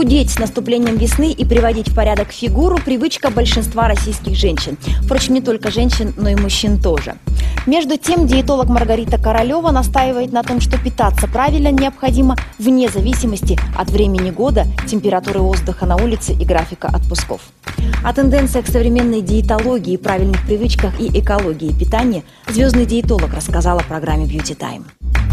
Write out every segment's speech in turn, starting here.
Худеть с наступлением весны и приводить в порядок фигуру – привычка большинства российских женщин. Впрочем, не только женщин, но и мужчин тоже. Между тем, диетолог Маргарита Королева настаивает на том, что питаться правильно необходимо вне зависимости от времени года, температуры воздуха на улице и графика отпусков. О тенденциях современной диетологии, правильных привычках и экологии питания звездный диетолог рассказала в программе «Beauty Time».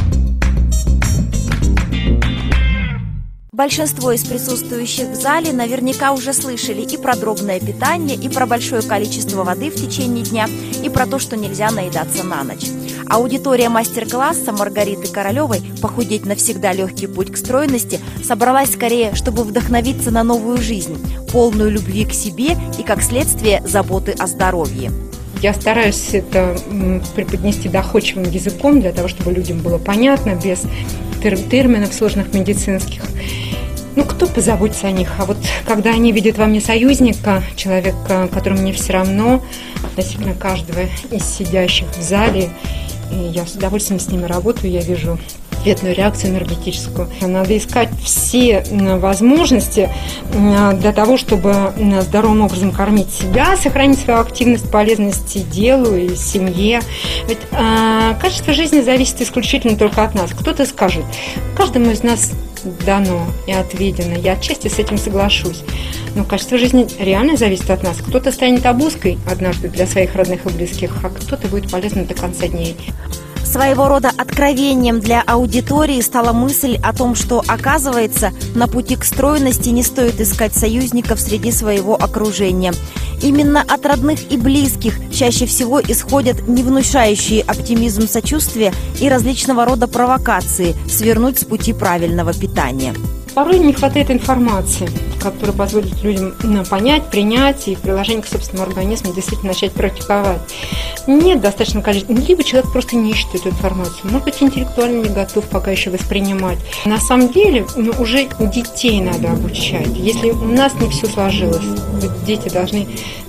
Большинство из присутствующих в зале наверняка уже слышали и про дробное питание, и про большое количество воды в течение дня, и про то, что нельзя наедаться на ночь. Аудитория мастер-класса Маргариты Королевой «Похудеть навсегда. Легкий путь к стройности» собралась скорее, чтобы вдохновиться на новую жизнь, полную любви к себе и, как следствие, заботы о здоровье. Я стараюсь это преподнести доходчивым языком, для того, чтобы людям было понятно, без терминов сложных медицинских. Кто позаботится о них? А вот когда они видят во мне союзника, человека, которому не все равно, относительно каждого из сидящих в зале, и я с удовольствием с ними работаю, я вижу ответную реакцию энергетическую. Надо искать все возможности для того, чтобы здоровым образом кормить себя, сохранить свою активность, полезность и делу, и семье. Ведь качество жизни зависит исключительно только от нас. Кто-то скажет, каждому из нас дано и отведено. Я отчасти с этим соглашусь. Но качество жизни реально зависит от нас. Кто-то станет обузкой однажды для своих родных и близких, а кто-то будет полезным до конца дней. Своего рода откровением для аудитории стала мысль о том, что, оказывается, на пути к стройности не стоит искать союзников среди своего окружения. Именно от родных и близких чаще всего исходят не внушающие оптимизм сочувствия и различного рода провокации свернуть с пути правильного питания. Порой не хватает информации, которая позволит людям понять, принять и в приложении к собственному организму действительно начать практиковать. Нет достаточного количества. Либо человек просто не ищет эту информацию. Может быть, интеллектуально не готов пока еще воспринимать. На самом деле, уже детей надо обучать. Если у нас не все сложилось, дети должны,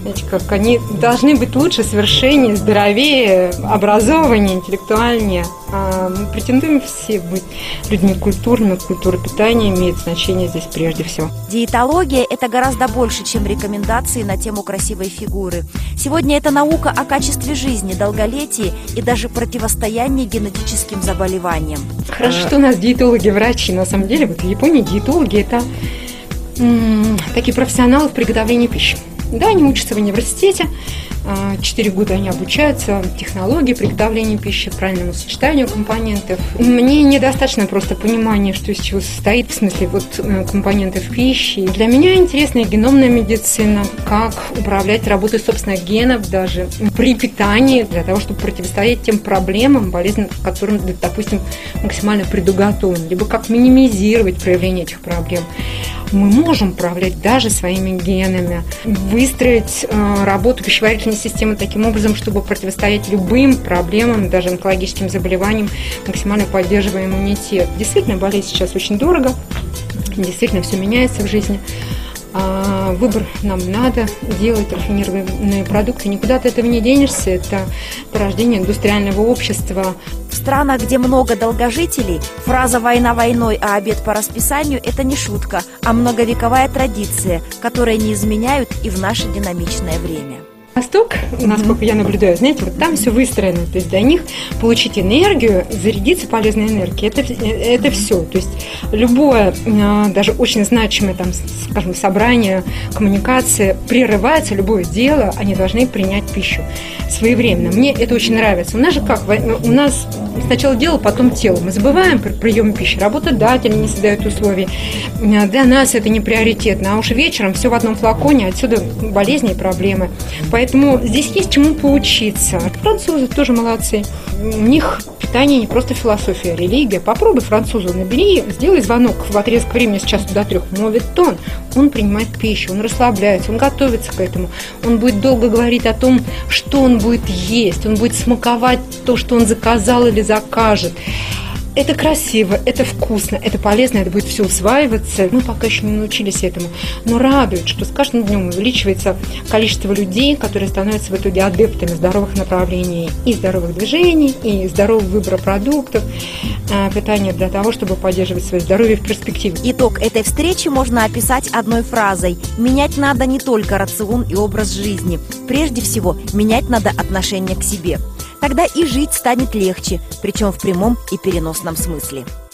они должны быть лучше, совершеннее, здоровее, образованнее, интеллектуальнее. Мы претендуем все быть людьми культурными, культура питания имеет значение здесь прежде всего. Диетология – это гораздо больше, чем рекомендации на тему красивой фигуры. Сегодня это наука о качестве жизни, долголетии и даже противостоянии генетическим заболеваниям. Хорошо, что у нас диетологи-врачи. На самом деле, в Японии диетологи – это такие профессионалы в приготовлении пищи. Да, они учатся в университете, 4 года они обучаются технологии приготовления пищи, правильному сочетанию компонентов. Мне недостаточно просто понимания, что из чего состоит, в смысле компонентов пищи. Для меня интересна геномная медицина, как управлять работой собственных генов даже при питании, для того, чтобы противостоять тем проблемам, болезням, к которым, допустим, максимально предуготовлен, либо как минимизировать проявление этих проблем. Мы можем управлять даже своими генами, выстроить работу пищеварительной системы таким образом, чтобы противостоять любым проблемам, даже онкологическим заболеваниям, максимально поддерживая иммунитет. Действительно, болеть сейчас очень дорого, действительно все меняется в жизни. Выбор нам надо делать, рафинированные продукты, никуда от этого не денешься, это порождение индустриального общества. В странах, где много долгожителей, фраза «война войной, а обед по расписанию» – это не шутка, а многовековая традиция, которой не изменяют и в наше динамичное время. Восток, насколько я наблюдаю, знаете, вот там все выстроено, то есть для них получить энергию, зарядиться полезной энергией, это все, то есть любое, даже очень значимое, там, скажем, собрание, коммуникация, прерывается, любое дело, они должны принять пищу своевременно. Мне это очень нравится. У нас же как, у нас сначала дело, потом тело. Мы забываем про прием пищи, работодатели не создают условий. Для нас это не приоритетно, а уж вечером все в одном флаконе, отсюда болезни и проблемы. Поэтому здесь есть чему поучиться. Французы тоже молодцы. У них питание не просто философия, а религия. Попробуй французу, набери, сделай звонок в отрезок времени с часу до 3. Молвит тон. Он принимает пищу, он расслабляется, он готовится к этому. Он будет долго говорить о том, что он будет есть. Он будет смаковать то, что он заказал или закажет. Это красиво, это вкусно, это полезно, это будет все усваиваться. Мы пока еще не научились этому. Но радует, что с каждым днем увеличивается количество людей, которые становятся в итоге адептами здоровых направлений и здоровых движений, и здорового выбора продуктов, питания для того, чтобы поддерживать свое здоровье в перспективе. Итог этой встречи можно описать одной фразой: менять надо не только рацион и образ жизни. Прежде всего, менять надо отношение к себе. Тогда и жить станет легче, причем в прямом и переносном смысле.